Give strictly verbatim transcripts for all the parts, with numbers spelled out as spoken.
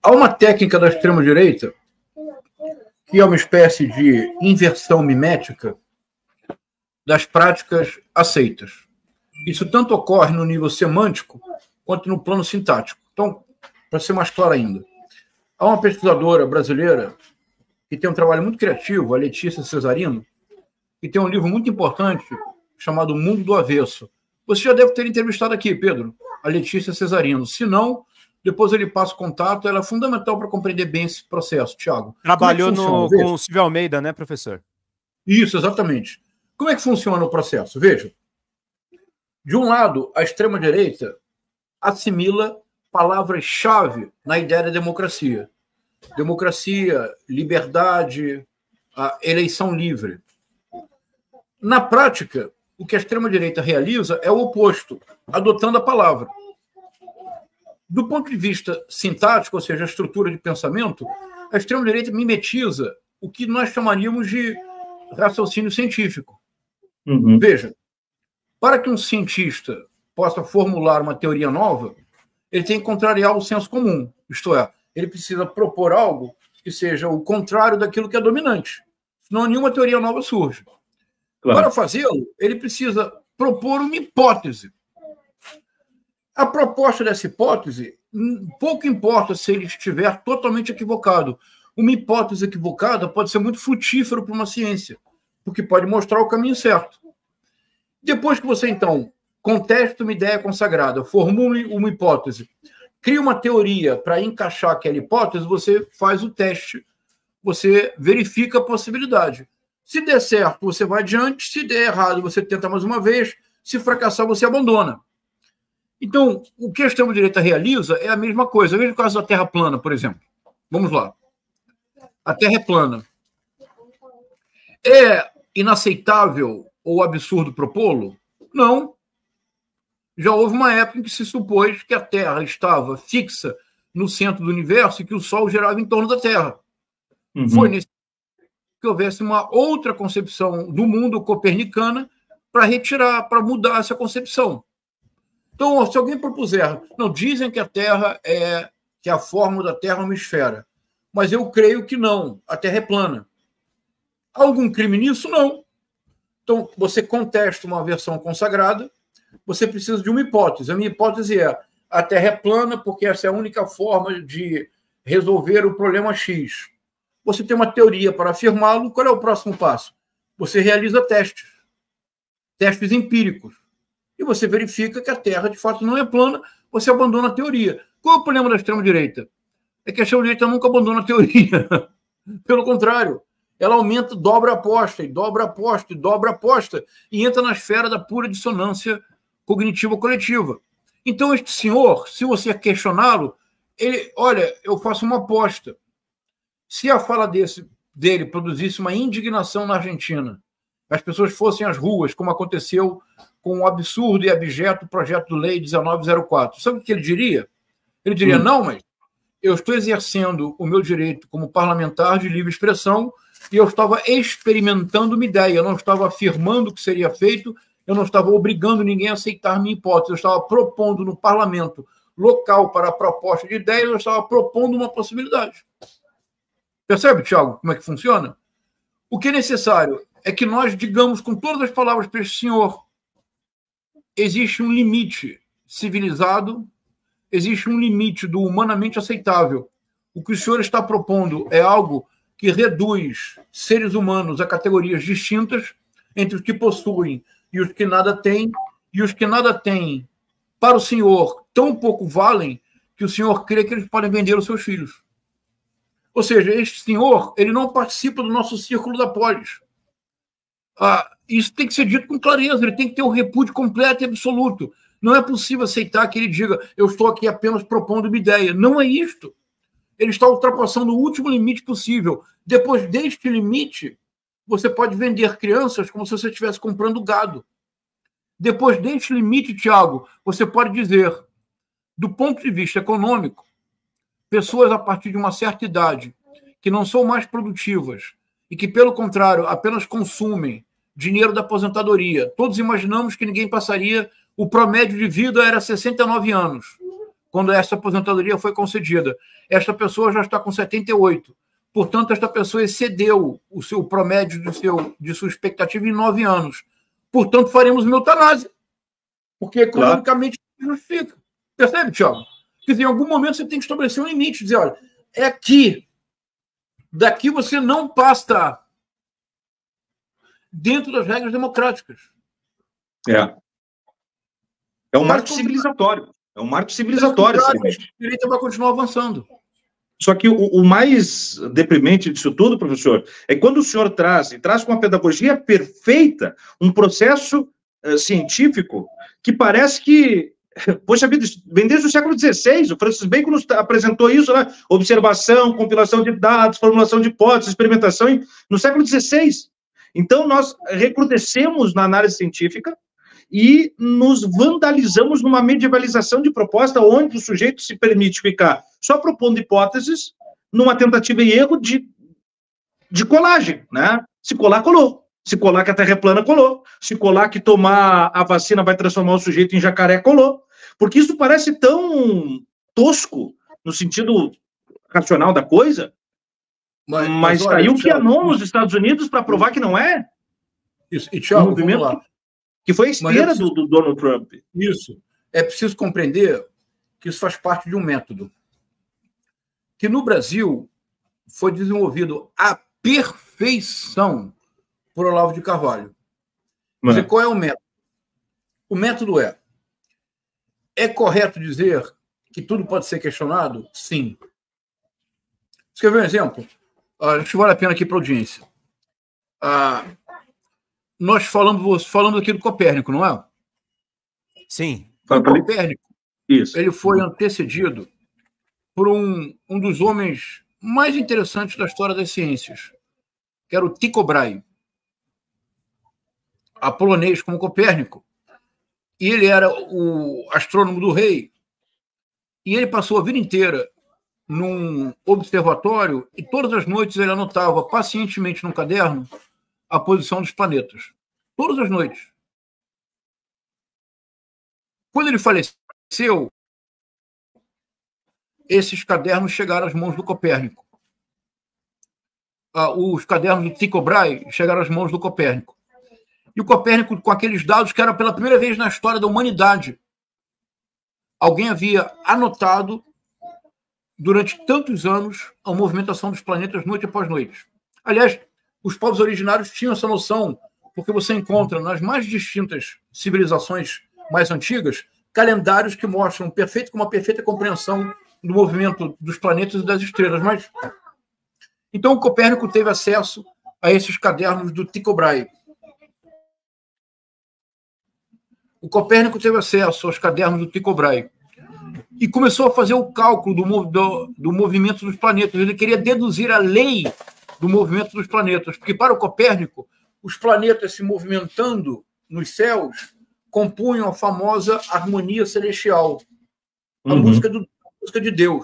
Há uma técnica da extrema-direita que é uma espécie de inversão mimética das práticas aceitas. Isso tanto ocorre no nível semântico quanto no plano sintático. Então, para ser mais claro ainda, há uma pesquisadora brasileira que tem um trabalho muito criativo, a Letícia Cesarino, que tem um livro muito importante chamado Mundo do Avesso. Você já deve ter entrevistado aqui, Pedro, a Letícia Cesarino. Se não, depois ele passa o contato. Ela é fundamental para compreender bem esse processo, Tiago. Trabalhou é no, com o Silvio Almeida, né, professor? Isso, exatamente. Como é que funciona o processo? Veja. De um lado, a extrema-direita assimila palavras-chave na ideia da democracia. Democracia, liberdade, a eleição livre. Na prática, o que a extrema-direita realiza é o oposto, adotando a palavra. Do ponto de vista sintático, ou seja, a estrutura de pensamento, a extrema-direita mimetiza o que nós chamaríamos de raciocínio científico. Uhum. Veja, para que um cientista possa formular uma teoria nova, ele tem que contrariar o senso comum, isto é, ele precisa propor algo que seja o contrário daquilo que é dominante, senão nenhuma teoria nova surge. Claro. Para fazê-lo, ele precisa propor uma hipótese. A proposta dessa hipótese, pouco importa se ele estiver totalmente equivocado. Uma hipótese equivocada pode ser muito frutífera para uma ciência, porque pode mostrar o caminho certo. Depois que você, então, contesta uma ideia consagrada, formule uma hipótese, cria uma teoria para encaixar aquela hipótese, você faz o teste, você verifica a possibilidade. Se der certo, você vai adiante. Se der errado, você tenta mais uma vez. Se fracassar, você abandona. Então, o que a extrema-direita realiza é a mesma coisa. Veja o caso da Terra plana, por exemplo. Vamos lá. A Terra é plana. É inaceitável ou absurdo propô-lo? Não. Já houve uma época em que se supôs que a Terra estava fixa no centro do universo e que o Sol girava em torno da Terra. Uhum. Foi nesse que houvesse uma outra concepção do mundo copernicana para retirar, para mudar essa concepção. Então, se alguém propuser, não, dizem que a Terra é, que a forma da Terra é uma esfera, mas eu creio que não, a Terra é plana. Há algum crime nisso? Não. Então, você contesta uma versão consagrada, você precisa de uma hipótese. A minha hipótese é, a Terra é plana porque essa é a única forma de resolver o problema X. Você tem uma teoria para afirmá-lo, qual é o próximo passo? Você realiza testes, testes empíricos, e você verifica que a Terra, de fato, não é plana, você abandona a teoria. Qual é o problema da extrema-direita? É que a extrema-direita nunca abandona a teoria. Pelo contrário, ela aumenta, dobra a aposta, e dobra a aposta, e dobra a aposta, e entra na esfera da pura dissonância cognitiva coletiva. Então, este senhor, se você questioná-lo, ele, olha, eu faço uma aposta. Se a fala desse, dele produzisse uma indignação na Argentina, as pessoas fossem às ruas, como aconteceu com o absurdo e abjeto projeto de lei dezenove zero quatro, sabe o que ele diria? Ele diria, hum. não, mas eu estou exercendo o meu direito como parlamentar de livre expressão e eu estava experimentando uma ideia, eu não estava afirmando o que seria feito, eu não estava obrigando ninguém a aceitar minha hipótese, eu estava propondo no parlamento local para a proposta de ideias, eu estava propondo uma possibilidade. Percebe, Tiago, como é que funciona? O que é necessário é que nós digamos com todas as palavras para esse senhor, existe um limite civilizado, existe um limite do humanamente aceitável. O que o senhor está propondo é algo que reduz seres humanos a categorias distintas entre os que possuem e os que nada têm, e os que nada têm, para o senhor, tão pouco valem que o senhor crê que eles podem vender os seus filhos. Ou seja, este senhor, ele não participa do nosso círculo da polis. Ah, isso tem que ser dito com clareza, ele tem que ter um repúdio completo e absoluto. Não é possível aceitar que ele diga, eu estou aqui apenas propondo uma ideia. Não é isto. Ele está ultrapassando o último limite possível. Depois deste limite, você pode vender crianças como se você estivesse comprando gado. Depois deste limite, Tiago, você pode dizer, do ponto de vista econômico, pessoas a partir de uma certa idade que não são mais produtivas e que, pelo contrário, apenas consumem dinheiro da aposentadoria. Todos imaginamos que ninguém passaria, o promédio de vida era sessenta e nove anos. quando essa aposentadoria foi concedida. Esta pessoa já está com setenta e oito. Portanto, esta pessoa excedeu o seu promédio de, seu, de sua expectativa em nove anos. Portanto, faremos uma eutanásia. Porque economicamente não justifica. Percebe, Thiago? Quer dizer, em algum momento você tem que estabelecer um limite. Dizer, olha, é aqui. Daqui você não passa dentro das regras democráticas. É. É um marco civilizatório. É um marco civilizatório. A direita vai continuar avançando. Só que o, o mais deprimente disso tudo, professor, é quando o senhor traz, e traz com uma pedagogia perfeita, um processo uh, científico que parece que, poxa vida, vem desde o século dezesseis, o Francis Bacon nos apresentou isso, né? Observação, compilação de dados, formulação de hipóteses, experimentação, no século dezesseis. Então, nós recrudescemos na análise científica e nos vandalizamos numa medievalização de proposta onde o sujeito se permite ficar só propondo hipóteses numa tentativa e erro de, de colagem, né? Se colar, colou. Se colar que a Terra é plana, colou. Se colar que tomar a vacina vai transformar o sujeito em jacaré, colou. Porque isso parece tão tosco no sentido racional da coisa, mas, mas, mas saiu o QAnon nos Estados Unidos para provar que não é. Isso. E, Thiago, um movimento vamos lá. Que foi a esteira preciso... do, do Donald Trump. Isso. É preciso compreender que isso faz parte de um método. Que no Brasil foi desenvolvido à perfeição por Olavo de Carvalho. Mas... Dizer, qual é o método? O método é: é correto dizer que tudo pode ser questionado? Sim. Você quer ver um exemplo? Ah, acho que vale a pena aqui para a audiência. Ah, nós falamos, falamos aqui do Copérnico, não é? Sim. O Copérnico, Isso. ele foi antecedido por um, um dos homens mais interessantes da história das ciências, que era o Tycho Brahe, a polonês como Copérnico. E ele era o astrônomo do rei. E ele passou a vida inteira num observatório e todas as noites ele anotava pacientemente num caderno a posição dos planetas. Todas as noites. Quando ele faleceu, esses cadernos chegaram às mãos do Copérnico. Ah, os cadernos do Tycho Brahe chegaram às mãos do Copérnico. E o Copérnico, com aqueles dados que era pela primeira vez na história da humanidade, alguém havia anotado durante tantos anos a movimentação dos planetas noite após noite. Aliás, os povos originários tinham essa noção, porque você encontra nas mais distintas civilizações mais antigas calendários que mostram perfeito, com uma perfeita compreensão do movimento dos planetas e das estrelas. Mas então o Copérnico teve acesso a esses cadernos do Tycho Brahe. O Copérnico teve acesso aos cadernos do Tycho Brahe e começou a fazer o cálculo do, do, do movimento dos planetas. Ele queria deduzir a lei do movimento dos planetas, porque para o Copérnico, os planetas se movimentando nos céus compunham a famosa harmonia celestial, a, uhum. música, do, a música de Deus.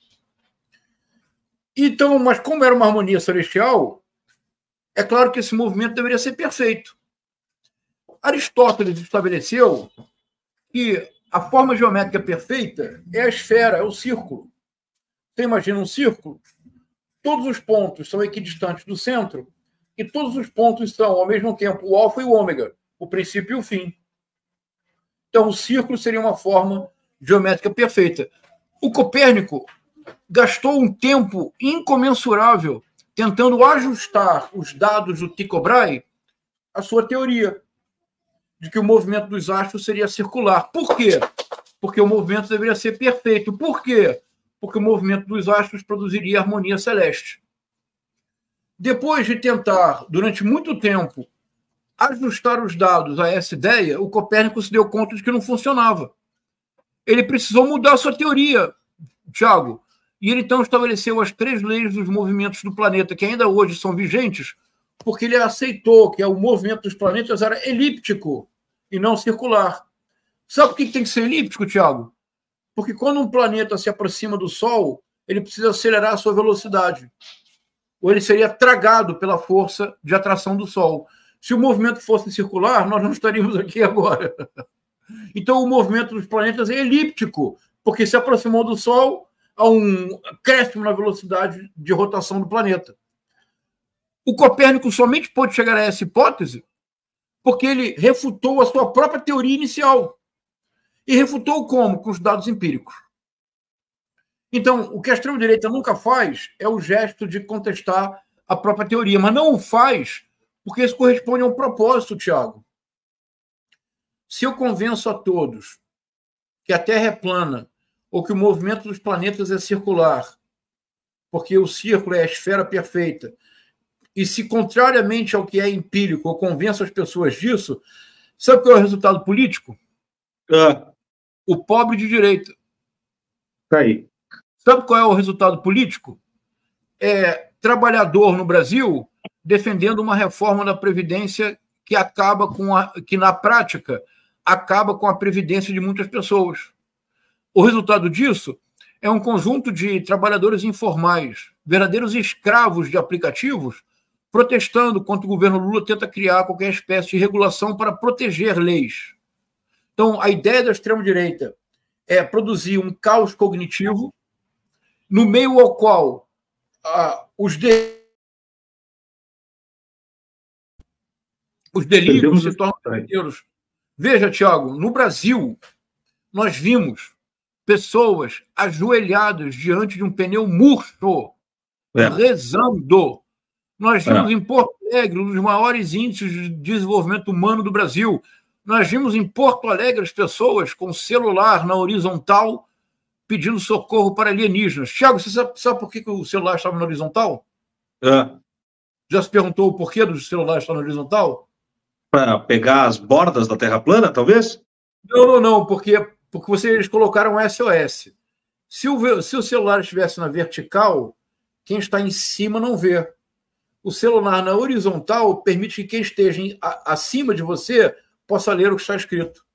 Então, mas como era uma harmonia celestial, é claro que esse movimento deveria ser perfeito. Aristóteles estabeleceu que a forma geométrica perfeita é a esfera, é o círculo. Você imagina um círculo? Todos os pontos são equidistantes do centro e todos os pontos são, ao mesmo tempo, o alfa e o ômega, o princípio e o fim. Então, o círculo seria uma forma geométrica perfeita. O Copérnico gastou um tempo incomensurável tentando ajustar os dados do Tycho Brahe à sua teoria de que o movimento dos astros seria circular. Por quê? Porque o movimento deveria ser perfeito. Por quê? Porque o movimento dos astros produziria harmonia celeste. Depois de tentar, durante muito tempo, ajustar os dados a essa ideia, o Copérnico se deu conta de que não funcionava. Ele precisou mudar a sua teoria, Thiago, e ele então estabeleceu as três leis dos movimentos do planeta, que ainda hoje são vigentes, porque ele aceitou que o movimento dos planetas era elíptico e não circular. Sabe por que tem que ser elíptico, Thiago? Porque quando um planeta se aproxima do Sol, ele precisa acelerar a sua velocidade. Ou ele seria tragado pela força de atração do Sol. Se o movimento fosse circular, nós não estaríamos aqui agora. Então, o movimento dos planetas é elíptico, porque se aproximou do Sol a um acréscimo na velocidade de rotação do planeta. O Copérnico somente pôde chegar a essa hipótese porque ele refutou a sua própria teoria inicial. E refutou como? Com os dados empíricos. Então, o que a extrema-direita nunca faz é o gesto de contestar a própria teoria, mas não o faz porque isso corresponde a um propósito, Tiago. Se eu convenço a todos que a Terra é plana ou que o movimento dos planetas é circular, porque o círculo é a esfera perfeita, e se, contrariamente ao que é empírico, eu convenço as pessoas disso, sabe qual é o resultado político? Ah. O pobre de direita. Tá aí. Sabe qual é o resultado político? É trabalhador no Brasil defendendo uma reforma da Previdência que acaba com a, que, na prática, acaba com a previdência de muitas pessoas. O resultado disso é um conjunto de trabalhadores informais, verdadeiros escravos de aplicativos, protestando contra o governo Lula tenta criar qualquer espécie de regulação para proteger leis. Então, a ideia da extrema-direita é produzir um caos cognitivo no meio ao qual ah, os, de... os delírios se tornam verdadeiros. Veja, Tiago, no Brasil, nós vimos pessoas ajoelhadas diante de um pneu murcho, é. rezando. Nós vimos é. em Porto Alegre um dos maiores índices de desenvolvimento humano do Brasil. Nós vimos em Porto Alegre as pessoas com celular na horizontal pedindo socorro para alienígenas. Tiago, você sabe, sabe por que o celular estava na horizontal? É. Já se perguntou o porquê do celular estar na horizontal? Para pegar as bordas da Terra plana, talvez? Não, não, não, porque, porque vocês colocaram S O S. Se o, se o celular estivesse na vertical, quem está em cima não vê. O celular na horizontal permite que quem esteja em, a, acima de você possa ler o que está escrito.